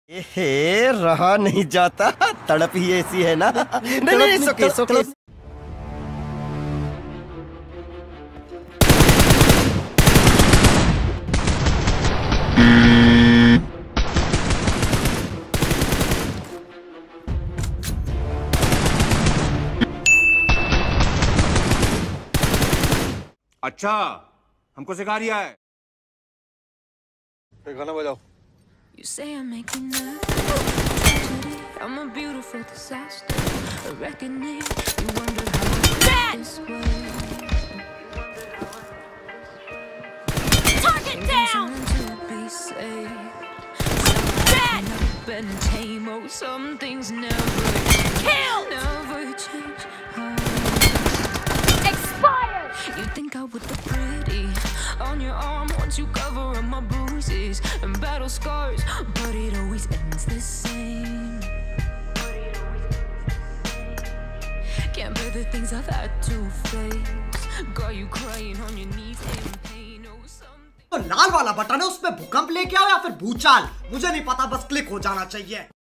एहे, रहा नहीं जाता, तड़प ही ऐसी है ना। नहीं, सोके। अच्छा, हमको सिखा रिया है। गाना बजाओ। You say I'm making up tragedy. I'm a beautiful disaster. A reckoning. You wonder how I got this way. Target down. To be safe. And tame. Oh, some things never kill. Never change. Expired. You think I would look pretty on your arm once you cover up my bruises and battle scars, but it always ends the same. Can't bear the things I've had to face. Got you crying on your knees in pain. Oh, something. तो लाल वाला button है, उसमें भूकंप लेके आओ या फिर भूचाल, मुझे नहीं पता, बस क्लिक हो जाना चाहिए।